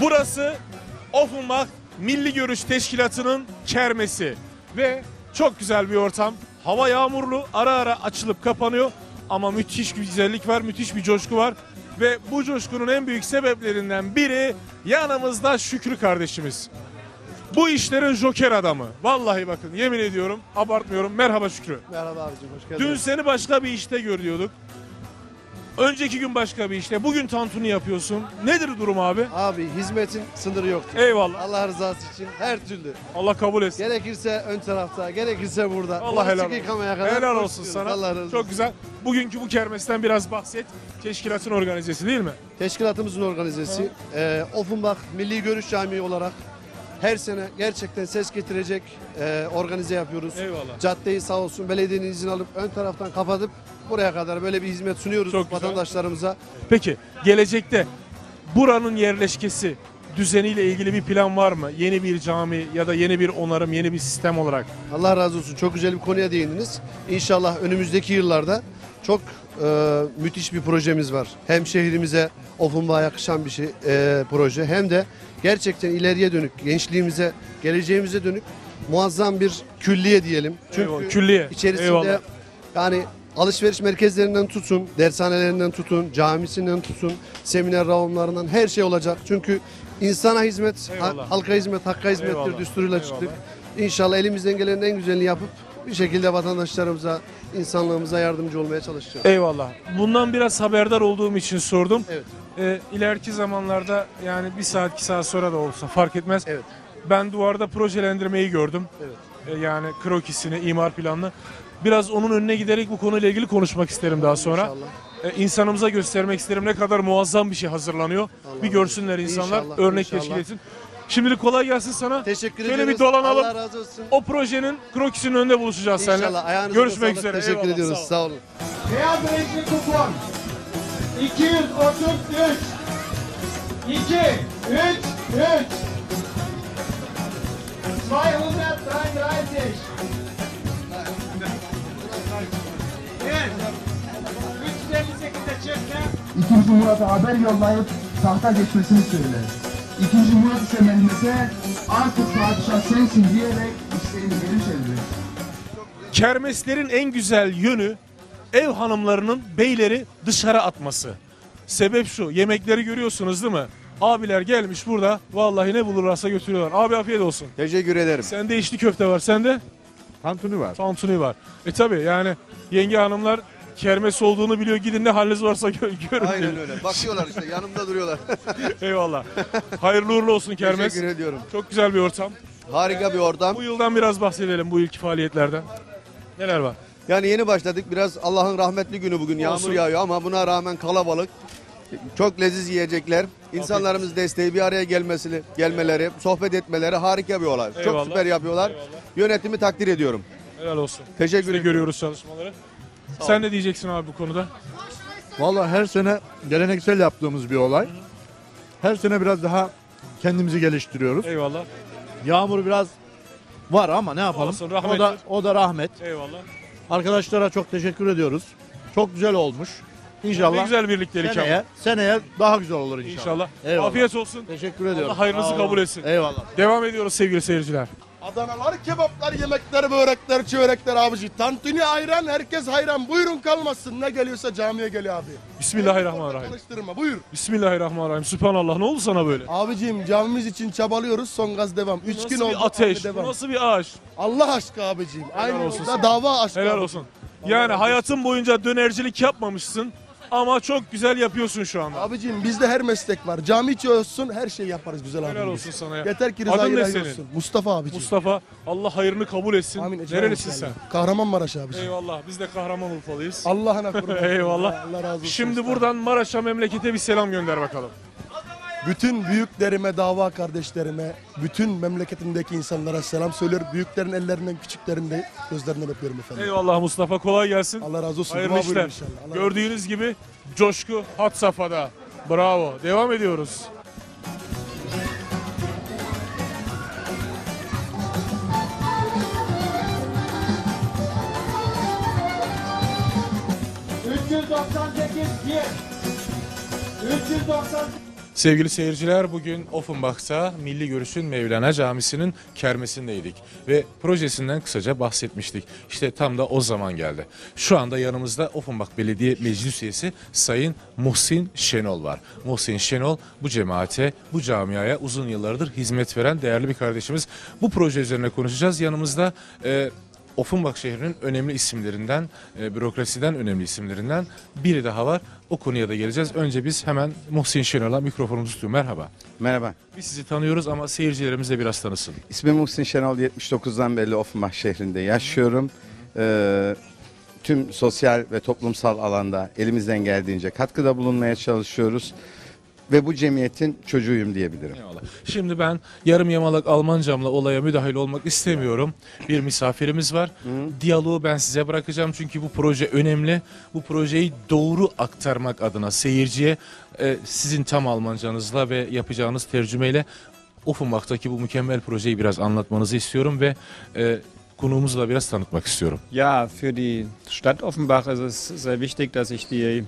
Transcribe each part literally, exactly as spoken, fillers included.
Burası Offenbach Milli Görüş Teşkilatı'nın kermesi ve çok güzel bir ortam. Hava yağmurlu, ara ara açılıp kapanıyor ama müthiş bir güzellik var, müthiş bir coşku var. Ve bu coşkunun en büyük sebeplerinden biri yanımızda Şükrü kardeşimiz. Bu işlerin joker adamı. Vallahi bakın yemin ediyorum, abartmıyorum. Merhaba Şükrü. Merhaba abicim, hoş geldin. Dün seni başka bir işte görüyorduk. Önceki gün başka bir işte. Bugün tantuni yapıyorsun. Nedir durum abi? Abi hizmetin sınırı yoktur. Eyvallah. Allah rızası için her türlü. Allah kabul etsin. Gerekirse ön tarafta, gerekirse burada. Allah helal Bulaşık yıkamaya olsun. kadar Helal olsun koşturuyoruz. sana. Allah razı olsun. Çok güzel. Bugünkü bu kermesten biraz bahset. Teşkilatın organizesi değil mi? Teşkilatımızın organizesi e, Offenbach Milli Görüş Camii olarak her sene gerçekten ses getirecek e, organize yapıyoruz. Eyvallah. Caddeyi sağ olsun belediyenin izin alıp ön taraftan kapatıp buraya kadar böyle bir hizmet sunuyoruz Çok güzel. vatandaşlarımıza. Peki gelecekte buranın yerleşkesi düzeniyle ilgili bir plan var mı? Yeni bir cami ya da yeni bir onarım, yeni bir sistem olarak. Allah razı olsun. Çok güzel bir konuya değindiniz. İnşallah önümüzdeki yıllarda çok e, müthiş bir projemiz var. Hem şehrimize, Offenbach'a yakışan bir şey e, proje hem de gerçekten ileriye dönük, gençliğimize, geleceğimize dönük muazzam bir külliye diyelim. Çünkü Eyvallah, külliye. içerisinde Eyvallah. yani alışveriş merkezlerinden tutun, dershanelerinden tutun, camisinden tutun, seminer raunlarından her şey olacak. Çünkü insana hizmet, Eyvallah. halka hizmet, hakka hizmettir Eyvallah. düsturuyla Eyvallah. çıktık. İnşallah elimizden gelenin en güzelini yapıp bir şekilde vatandaşlarımıza, insanlığımıza yardımcı olmaya çalışacağız. Eyvallah. Bundan biraz haberdar olduğum için sordum. Evet. Ee, ileriki zamanlarda yani bir saat iki saat sonra da olsa fark etmez. Evet. Ben duvarda projelendirmeyi gördüm. Evet. Ee, yani krokisini, imar planını. Biraz onun önüne giderek bu konuyla ilgili konuşmak isterim daha sonra. İnşallah. Ee, insanımıza göstermek isterim ne kadar muazzam bir şey hazırlanıyor. Allah bir görsünler insanlar, İnşallah, örnek inşallah. teşkil etsin. Şimdilik kolay gelsin sana. Teşekkür Şöyle ediyoruz. bir dolanalım. Allah razı olsun. O projenin krokisinin önünde buluşacağız seninle. İnşallah. Ayağınıza Görüşmek sağlık. üzere. Teşekkür Eyvallah, ediyoruz. sağ ol. Sağ olun. Beyaz renkli kupon. iki yüz otuz üç. iki, üç, üç. zweihundertdreiunddreißig. Evet. üç yüz elli sekizde çekme. İkinci Murat'a haber yollayıp tahta geçmesini söyle. İkinci Murat ise Mehmet'e artık padişah sensin diyerek isteğini geri çeviriyor. Kermeslerin en güzel yönü ev hanımlarının beyleri dışarı atması. Sebep şu, yemekleri görüyorsunuz değil mi? Abiler gelmiş burada vallahi ne bulurlarsa götürüyorlar. Abi afiyet olsun. Teşekkür ederim. Sende içli köfte var, sende Tantuni var. tantuni var. E tabi yani yenge hanımlar kermes olduğunu biliyor, gidin ne haliniz varsa gö görün. Aynen diyor. öyle. Bakıyorlar işte yanımda duruyorlar. Eyvallah. Hayırlı uğurlu olsun kermes. Teşekkür ediyorum. Çok güzel bir ortam. Harika bir ortam. Bu yıldan biraz bahsedelim, bu ilk faaliyetlerden. Neler var? Yani yeni başladık. Biraz Allah'ın rahmetli günü bugün. Yağmur Olsun. yağıyor ama buna rağmen kalabalık. Çok leziz yiyecekler. İnsanlarımız desteği, bir araya gelmesi, gelmeleri, sohbet etmeleri harika bir olay. Eyvallah. Çok süper yapıyorlar. Eyvallah. Yönetimi takdir ediyorum. Helal olsun. Teşekkür Biz de ederim. görüyoruz çalışmaları. Sen ne diyeceksin abi bu konuda? Vallahi her sene geleneksel yaptığımız bir olay. Her sene biraz daha kendimizi geliştiriyoruz. Eyvallah. Yağmur biraz var ama ne yapalım? Olsun, o rahmettir. da o da rahmet. Eyvallah. Arkadaşlara çok teşekkür ediyoruz. Çok güzel olmuş. Ne İnşallah güzel birliktelik seneye, ya. seneye daha güzel olur inşallah. İnşallah. Eyvallah. Afiyet olsun. Teşekkür ediyorum. Allah hayrınızı Sağ olun. kabul etsin. Eyvallah. Devam ediyoruz sevgili seyirciler. Adanalar, kebaplar, yemekler, börekler, çörekler abici. Tantuni ayran, herkes hayran. Buyurun kalmasın. Ne geliyorsa camiye gel abi. Bismillahirrahmanirrahim. Tanıştırma buyur. Bismillahirrahmanirrahim. Sübhanallah. Ne oldu sana böyle? Abiciğim camimiz için çabalıyoruz. Son gaz devam. Üç Nasıl gün bir oldu. ateş? abi, Bu devam. nasıl bir ağaç? Allah aşkı abiciğim. Aynı olsun yolda sana. dava aşkı. Helal abiciğim. olsun. Yani hayatın boyunca dönercilik yapmamışsın ama çok güzel yapıyorsun şu anda. Abiciğim bizde her meslek var. Cami içiyorsun her şey yaparız güzel abi. Helal olsun sana ya. Yeter ki Adın rızayı ne ilahi senin? olsun. Mustafa abiciğim. Mustafa, Allah hayrını kabul etsin. Amin. Nerelisin sen? Kahramanmaraş abiciğim. Eyvallah. Biz de Kahramanurfalıyız. Allah'ına kurban. Eyvallah. Allah razı olsun. Şimdi usta. buradan Maraş'a, memlekete bir selam gönder bakalım. Bütün büyüklerime, dava kardeşlerime, bütün memleketimdeki insanlara selam söylüyorum. Büyüklerin ellerinden, küçüklerin de gözlerinden öpüyorum efendim. Eyvallah Mustafa, kolay gelsin. Allah razı olsun. Hayırlı Dua buyurun işler. inşallah. Allah razı olsun. Gördüğünüz gibi coşku had safhada. Bravo. Devam ediyoruz. üç yüz doksan sekiz bir. üç yüz doksan Sevgili seyirciler, bugün Offenbach'ta Milli Görüş'ün Mevlana Camisi'nin kermesindeydik ve projesinden kısaca bahsetmiştik. İşte tam da o zaman geldi. Şu anda yanımızda Offenbach Belediye Meclis Üyesi Sayın Muhsin Şenol var. Muhsin Şenol bu cemaate, bu camiaya uzun yıllardır hizmet veren değerli bir kardeşimiz. Bu proje üzerine konuşacağız. Yanımızda e, Offenbach şehrinin önemli isimlerinden, e, bürokrasiden önemli isimlerinden biri daha var. O konuya da geleceğiz. Önce biz hemen Muhsin Şenol'a mikrofonumuzu tutuyoruz. Merhaba. Merhaba. Biz sizi tanıyoruz ama seyircilerimiz de biraz tanısın. İsmim Muhsin Şenol. yetmiş dokuzdan beri Offenbach şehrinde yaşıyorum. Ee, tüm sosyal ve toplumsal alanda elimizden geldiğince katkıda bulunmaya çalışıyoruz. Ve bu cemiyetin çocuğuyum diyebilirim. Eyvallah. Şimdi ben yarım yamalak Almancamla olaya müdahil olmak istemiyorum. Bir misafirimiz var. Hı. Diyaloğu ben size bırakacağım çünkü bu proje önemli. Bu projeyi doğru aktarmak adına seyirciye e, sizin tam Almancanızla ve yapacağınız tercümeyle Offenbach'taki bu mükemmel projeyi biraz anlatmanızı istiyorum ve e, konuğumuzu da biraz tanıtmak istiyorum. Ja, für die Stadt Offenbach ist es sehr wichtig, dass sich die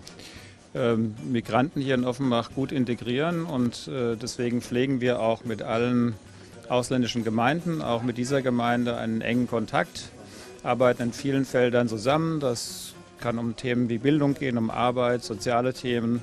Migranten hier in Offenbach gut integrieren und äh, deswegen pflegen wir auch mit allen ausländischen Gemeinden, auch mit dieser Gemeinde einen engen Kontakt, arbeiten in vielen Feldern zusammen. Das kann um Themen wie Bildung gehen, um Arbeit, soziale Themen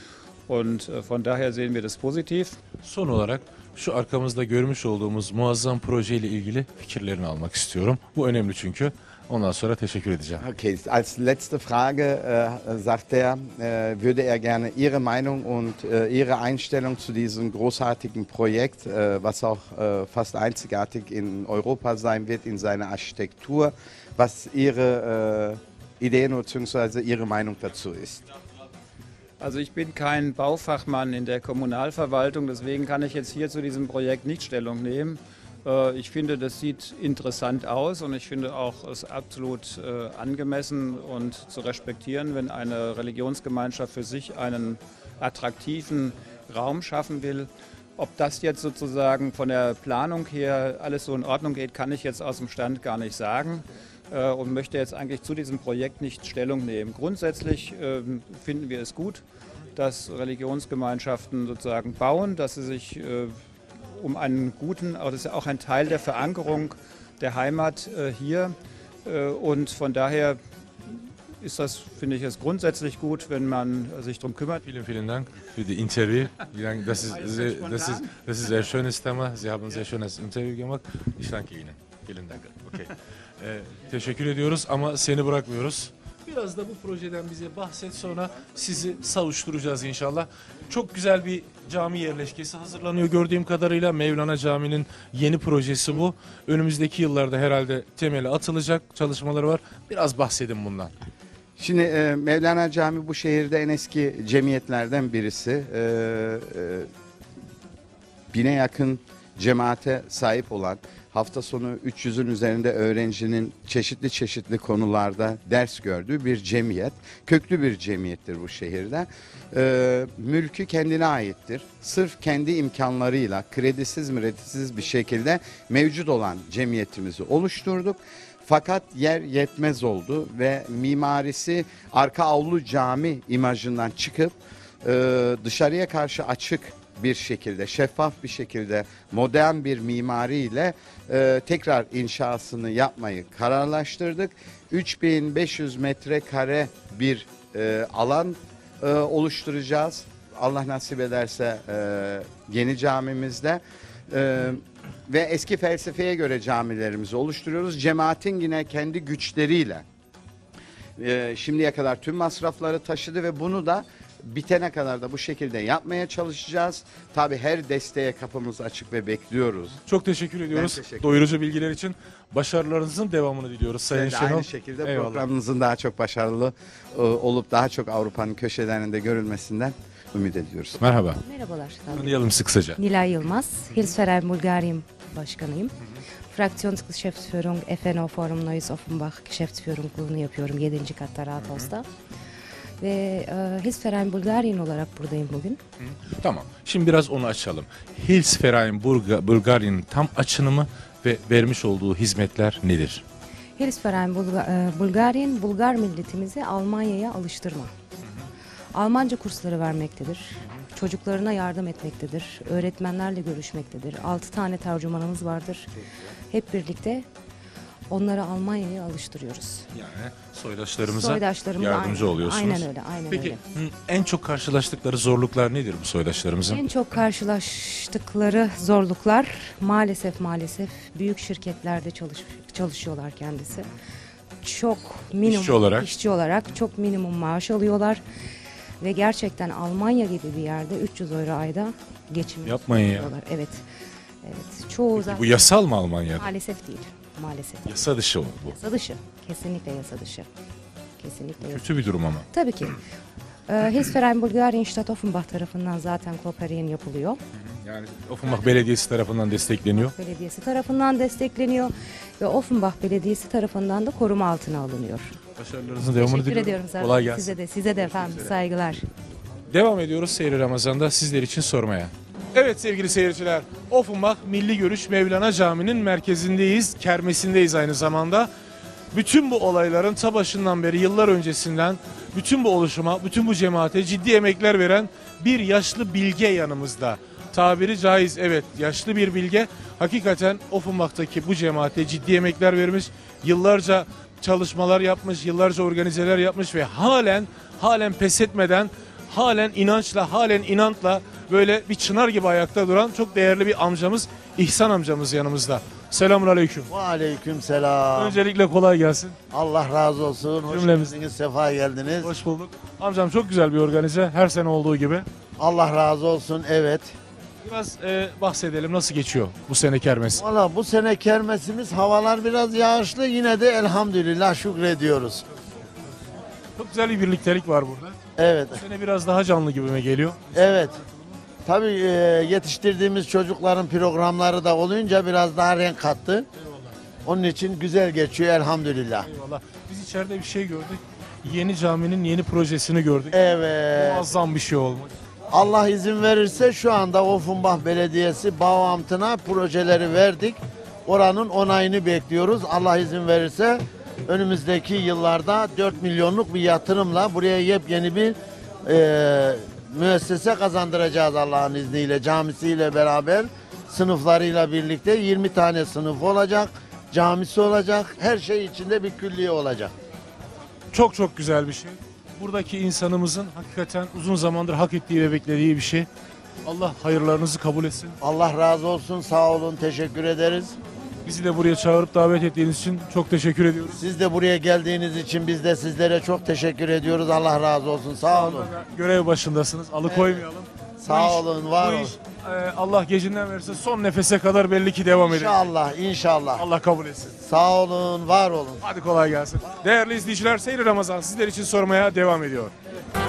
und äh, von daher sehen wir das positiv. Son olarak şu arkamızda görmüş olduğumuz muazzam projeyle ilgili fikirlerini almak istiyorum. Bu önemli çünkü. Ondan sonra teşekkür edeceğim. Okay, als letzte Frage äh, sagt er, äh, würde er gerne Ihre Meinung und äh, Ihre Einstellung zu diesem großartigen Projekt, äh, was auch äh, fast einzigartig in Europa sein wird in seiner Architektur, was Ihre äh, Ideen bzw. Ihre Meinung dazu ist. Also ich bin kein Baufachmann in der Kommunalverwaltung, deswegen kann ich jetzt hier zu diesem Projekt nicht Stellung nehmen. Ich finde, das sieht interessant aus und ich finde auch es absolut äh, angemessen und zu respektieren, wenn eine Religionsgemeinschaft für sich einen attraktiven Raum schaffen will. Ob das jetzt sozusagen von der Planung her alles so in Ordnung geht, kann ich jetzt aus dem Stand gar nicht sagen äh, und möchte jetzt eigentlich zu diesem Projekt nicht Stellung nehmen. Grundsätzlich äh, finden wir es gut, dass Religionsgemeinschaften sozusagen bauen, dass sie sich äh, um einen guten, das ist ja auch ein Teil der Verankerung der Heimat äh, hier äh, und von daher ist das, finde ich, es grundsätzlich gut, wenn man sich darum kümmert. Vielen, vielen Dank für die Interview. Das ist, sehr, das ist, das ist ein sehr schönes Thema. Sie haben ein sehr schönes Interview gemacht. Ich danke Ihnen. Vielen Dank. Okay. Ee, teşekkür ediyoruz ama seni bırakmıyoruz. Biraz da bu projeden bize bahset, sonra sizi savuşturacağız inşallah. Çok güzel bir cami yerleşkesi hazırlanıyor gördüğüm kadarıyla. Mevlana Camii'nin yeni projesi bu. Önümüzdeki yıllarda herhalde temeli atılacak, çalışmaları var. Biraz bahsedin bundan. Şimdi e, Mevlana Camii bu şehirde en eski cemiyetlerden birisi. E, e, bine yakın cemaate sahip olan, hafta sonu üç yüzün üzerinde öğrencinin çeşitli çeşitli konularda ders gördüğü bir cemiyet. Köklü bir cemiyettir bu şehirde. Ee, mülkü kendine aittir. Sırf kendi imkanlarıyla kredisiz müredisiz bir şekilde mevcut olan cemiyetimizi oluşturduk. Fakat yer yetmez oldu ve mimarisi arka avlu cami imajından çıkıp e, dışarıya karşı açık bir şekilde, şeffaf bir şekilde modern bir mimariyle e, tekrar inşasını yapmayı kararlaştırdık. üç bin beş yüz metrekare bir e, alan e, oluşturacağız. Allah nasip ederse e, yeni camimizde. E, ve eski felsefeye göre camilerimizi oluşturuyoruz. Cemaatin yine kendi güçleriyle e, şimdiye kadar tüm masrafları taşıdı ve bunu da bitene kadar da bu şekilde yapmaya çalışacağız. Tabii her desteğe kapımız açık ve bekliyoruz. Çok teşekkür ediyoruz. teşekkür Doyurucu bilgiler için. Başarılarınızın devamını diliyoruz Sayın Ben de Şenol. aynı şekilde Eyvallah. programınızın daha çok başarılı e, olup daha çok Avrupa'nın köşelerinde görülmesinden ümit ediyoruz. Merhaba. Merhabalar. Tanıyalım sizi kısaca. Nilay Yılmaz, Hilfsverein Bulgarien Başkanıyım. Fraktionsgeschäftsführung F N O Forum Neues Offenbach Geschäftsführung'unu yapıyorum yedinci katta Rathaus'ta. Ve e, Hilfsverein Bulgarien olarak buradayım bugün. Tamam. Şimdi biraz onu açalım. Hilfsverein Bulga- Bulgaria'nın tam açınımı ve vermiş olduğu hizmetler nedir? Hilfsverein Bulga- e, Bulgarien, Bulgar milletimizi Almanya'ya alıştırma. Almanca kursları vermektedir. çocuklarına yardım etmektedir. Öğretmenlerle görüşmektedir. Altı tane tercümanımız vardır. Hep birlikte onları Almanya'ya alıştırıyoruz. Yani soydaşlarımıza Soydaşlarımıza yardımcı aynen, oluyorsunuz. Aynen öyle, aynen Peki öyle. hı, en çok karşılaştıkları zorluklar nedir bu soydaşlarımızın? En çok karşılaştıkları zorluklar maalesef maalesef büyük şirketlerde çalış, çalışıyorlar kendisi. Çok minimum İşçi olarak. işçi olarak çok minimum maaş alıyorlar ve gerçekten Almanya gibi bir yerde üç yüz euro ayda geçim Yapmayın ya. yapıyorlar. Evet. Evet. Çoğu zaten Bu yasal mı Almanya'da? maalesef değil. Maalesef. Yasa dışı bu. Yasa dışı. Kesinlikle yasa dışı. Kesinlikle yasa. Kötü bir durum ama. Tabii ki. Ee, Hilfsverein Bulgarien-Stadt Offenbach tarafından zaten Kooperiyen yapılıyor. Yani Offenbach Belediyesi tarafından destekleniyor. Belediyesi tarafından destekleniyor ve Offenbach Belediyesi tarafından da koruma altına alınıyor. Başarılarınızın devamını Teşekkür diliyorum. ediyorum zaten. Kolay gelsin. Size de, size de efendim. Saygılar. Devam ediyoruz Seyri Ramazan'da sizler için sormaya. Evet sevgili seyirciler, Offenbach Milli Görüş Mevlana Camii'nin merkezindeyiz, kermesindeyiz aynı zamanda. Bütün bu olayların ta başından beri, yıllar öncesinden bütün bu oluşuma, bütün bu cemaate ciddi emekler veren bir yaşlı bilge yanımızda. Tabiri caiz, evet, yaşlı bir bilge. Hakikaten Offenbach'taki bu cemaate ciddi emekler vermiş, yıllarca çalışmalar yapmış, yıllarca organizeler yapmış ve halen halen pes etmeden, halen inançla, halen inantla böyle bir çınar gibi ayakta duran çok değerli bir amcamız, İhsan amcamız yanımızda. Selamun aleyküm. Aleyküm selam. Öncelikle kolay gelsin. Allah razı olsun. Hoş Cümlemiz. geldiniz, sefa geldiniz. Hoş bulduk. Amcam çok güzel bir organize, her sene olduğu gibi. Allah razı olsun, evet. Biraz e, bahsedelim, nasıl geçiyor bu sene kermes? Valla bu sene kermesimiz, havalar biraz yağışlı, yine de elhamdülillah şükrediyoruz. Çok güzel bir birliktelik var burada. Evet, Bu sene biraz daha canlı gibime geliyor. evet. Tabii e, yetiştirdiğimiz çocukların programları da olunca biraz daha renk kattı. Onun için güzel geçiyor elhamdülillah. Eyvallah. Biz içeride bir şey gördük. Yeni caminin yeni projesini gördük. Evet. Muazzam bir şey olmuş. Allah izin verirse şu anda Offenbach Belediyesi Bauamt'ına projeleri verdik. Oranın onayını bekliyoruz. Allah izin verirse önümüzdeki yıllarda dört milyonluk bir yatırımla buraya yepyeni bir e, müessese kazandıracağız Allah'ın izniyle. Camisiyle beraber, sınıflarıyla birlikte yirmi tane sınıf olacak. Camisi olacak. Her şey içinde bir külliye olacak. Çok çok güzel bir şey. Buradaki insanımızın hakikaten uzun zamandır hak ettiği ve beklediği bir şey. Allah hayırlarınızı kabul etsin. Allah razı olsun. Sağ olun. Teşekkür ederiz. Bizi de buraya çağırıp davet ettiğiniz için çok teşekkür ediyoruz. Siz de buraya geldiğiniz için biz de sizlere çok teşekkür ediyoruz. Allah razı olsun. Sağ olun. Görev başındasınız. Alıkoymayalım. Sağ Bu iş- olun, var bu olun. iş, e, Allah gecinden verirse son nefese kadar belli ki devam edecek. İnşallah, inşallah. Allah kabul etsin. Sağ olun, var olun. Hadi kolay gelsin. Değerli izleyiciler, Seyri Ramazan sizler için sormaya devam ediyor.